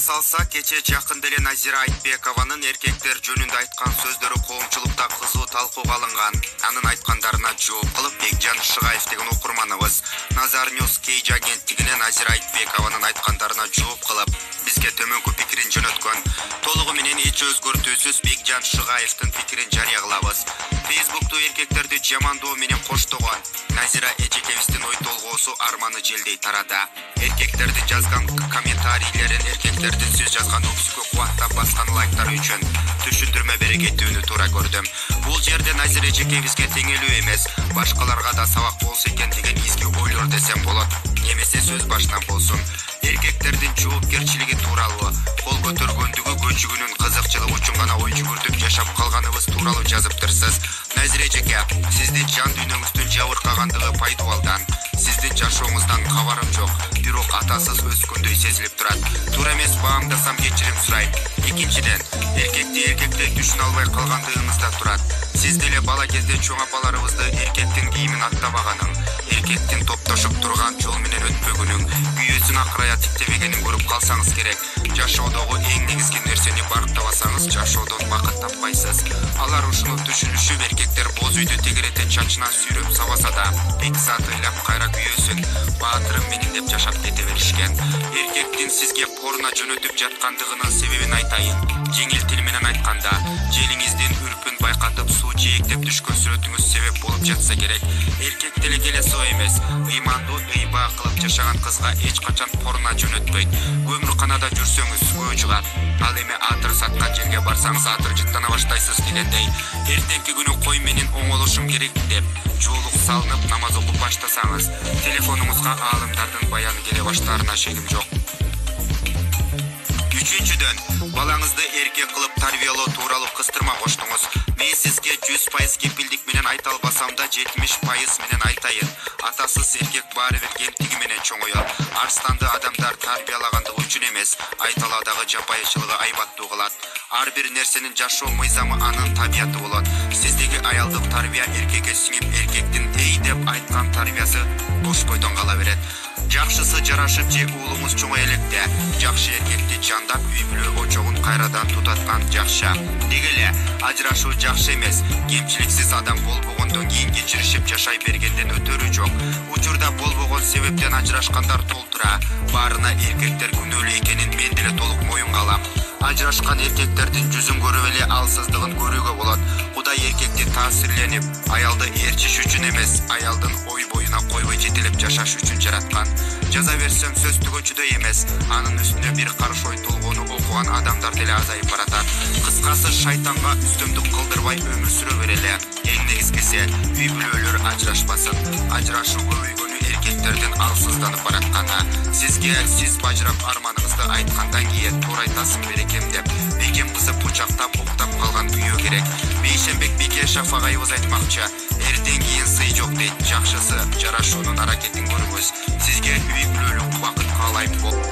салса, кече жакын деле Назира Айтбекованын эркектер жөнүндө айткан сөздөрү коомчулукта кызуу талкууга алынган. Анын айткандарына жооп кылып Бекжан Шыгаев деген окурманыбыз Nazar News Кейж агенттигине Назира Айтбекованын айткандарына жооп кылып бизге төмөнкү пикирин жөнөткөн. Толугу менен эч өзгөртүүсүз Бекжан Шыгаевдин пикирин жарыя кылабыз. Facebook'та эркектерди жамандоо менен коштогон Назира эжекебиздин ой толгоосу арманы желдей тарады. Эркектердин жазган комментарийлерин эркектердин сөз жазган өксүккө кубаттап баскан лайктар үчүн түшүндүрмө бере кетүүнү туура көрдүм. Бул жерде Назира эжекебизге теңелүү эмес, башкаларга да сабак болсо экен деген изги ойлор десем болот. Немесе сөз башынан болсун. Эркектердин жоопкерчилиги тууралуу, кол көтөргөндүгү, көчүгүнүн кызыкчылыгы үчүн гана ой жүгүртүп жашап калганыбыз тууралуу жазыптырсыз. Назира эжеке, сиздин жан дүйнөңүздүн жабыркагандыгы пайдубалдан, сиздин жашооңуздан кабарым жок, бирок атасыз өскөндөй сезилип турат. Туура эмес баамдасам кечирим сурайм. Экинчиден, эркекти түшүнө албай калгандыгыңызда турат. Сиз деле бала кезде чоң апаларыбызды эркектин кийимин аттабаганын, эркектин топтошуп турган жол менен өтпөгүнүн, күйөөсүн акырая тиктебегенин көрүп калсаңыз керек. Жашоодогу эң негизги нерсени барктабасаңыз, жашоодон бакыт таппайсыз. Алар ушуну түшүнүшүп, эркектер боз үйдү тегерете чачынан сүйрөп сабаса да, 2 саат ыйлап кайра күйөөсүн баатырым менин деп жашап кете беришкен. Эркектин сизге порно жөнөтүп жаткандыгынын себебин айтайын. Жеңил тил менен айтканда, желиңиздин үрпүн байкатып суу жээктеп түшкөн сүрөтүңүз себеп болуп жатса керек. Эркек деле келесо эмес, ыймандуу ыйба кылып жашаган кызга эч качан порно жөнөтпөйт. Көмүрканада жүрсөңүз көө жугат. Ал эми атыр саткан жерге барсаңыз атыр жыттана баштайсыз дегендей. Эртеңки күнү кой менен оңолушум керек деп жоолук салынып намаз окуп баштасаңыз, телефонуңузга аалымдардын баяны келе баштаарына шегим жок. Үчүнчүдөн, балаңызды эркек кылып тарбиялоо тууралуу кыстырма коштуңуз. Мен сизге 100% кепилдик менен айта албасам да 70% менен айтайын. Атасыз эркек баары бир кемтиги менен чоңоёт. Арстанды адамдар тарбиялагандыгы үчүн эмес, айталадагы жапайычылыгы айбаттуу кылат. Ар бир нерсенин жашоо мыйзамы анын табияты болот. Сиздеги аялдык тарбия эркекке сиңип, эркектин эй деп айткан тарбиясы бош бойдон кала берет. Жакшысы жарашып же уулуңуз чоңой электе, жакшы эркекти жандап үй бүлө очогун кайрадан тутаткан жакшы. Деги эле ажырашуу жакшы эмес, кемчиликсиз адам болбогондон кийин кечиришип жашай бергенден өтөрү жок. Учурда болбогон себептен ажырашкандар толтура, баарына эркектер күнөөлүү экенин мен деле толук моюнга алам. Ажырашкан эркектердин жүзүн көрүп эле алсыздыгын көрүүгө болот. Кудай эркекти таасирленип, аялды ээрчиш үчүн эмес, аялдын ой боюна койбой жетелеп жашаш үчүн жараткан. Жаза берсем сөз түгөчүдөй эмес, анын үстүнө бир карыш ой толгоону окуган адамдар деле азайып баратат. Кыскасы, шайтанга үстөмдүк кылдырбай өмүр сүрө береле. Эң негизгиси, үй бүлөлөр ажырашпасын. Ажырашуу көбөйгөнү эркектердин алсызданып баратканы. Сизге сиз бажырап арманыңызды айткандан кийин туура айтасың берекем деп, бекем кызып кучактап уктап калган күйөө керек. Бейшенбек Бике Шафагайыбыз айтмакчы, эрден кийин сый жок дейт. Жакшысы жарашуунун аракетин көрүңүз. Сизге үй бүлөлүк бакыт каалайм.